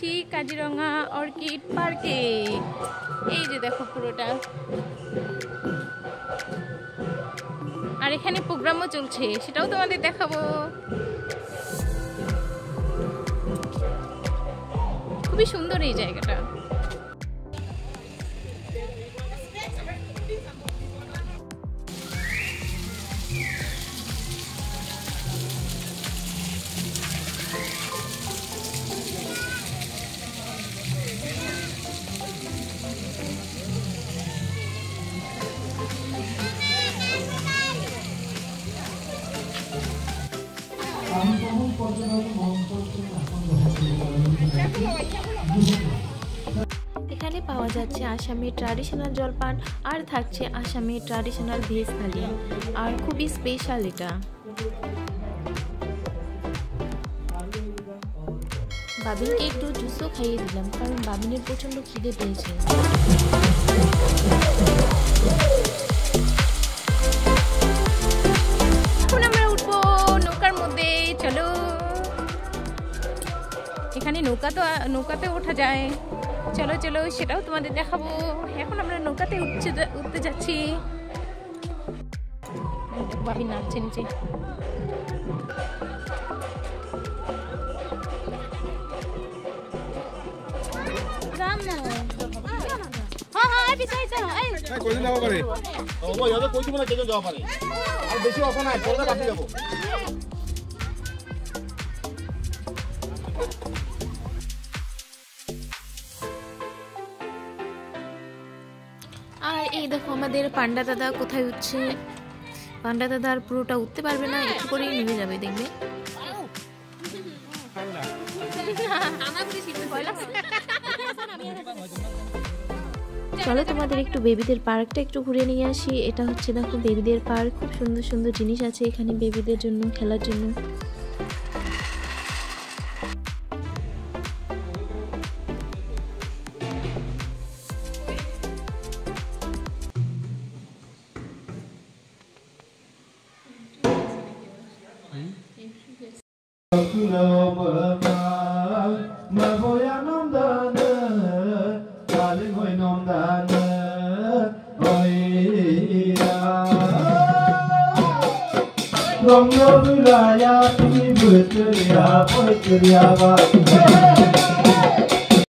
আছি কাজিরঙা অর্কিড পার্কে। এই যে দেখো পুরোটা, আর এখানে প্রোগ্রামও চলছে, সেটাও তোমাদের দেখাবো। খুবই সুন্দর এই জায়গাটা। এখানে পাওয়া যাচ্ছে আসামের ট্র্যাডিশনাল জলপান, আর থাকছে আসামের ট্র্যাডিশনাল ভেজ থালি, আর খুবই স্পেশাল এটা। বাবিনকে একটু জুসও খাইয়ে দিলাম, কারণ বাবিনের প্রচন্ড খিদে পেয়েছে। এখন আমরা উঠবো নৌকার মধ্যে, চলো। এখানে নৌকাতে ওঠা যায়, চলো চলো সেটাও তোমাদের দেখাবো। এখন আমরা নৌকাতে উঠতে যাচ্ছি। বাবিন নাচছে নিচে। আর এই দেখো আমাদের পান্ডা দাদা কোথায় উঠছে। পান্ডা দাদা আর পুরোটা উঠতে পারবে না, একটু করেই নেমে যাবে, দেখবে। চলো তোমাদের একটু বেবিদের পার্কটা একটু ঘুরে নিয়ে আসি। এটা হচ্ছে দেখো বেবিদের পার্ক, খুব সুন্দর সুন্দর জিনিস আছে এখানে বেবিদের জন্য, খেলার জন্য। Rong yo bu la ya, pi bu tu ya, po tu ya ba.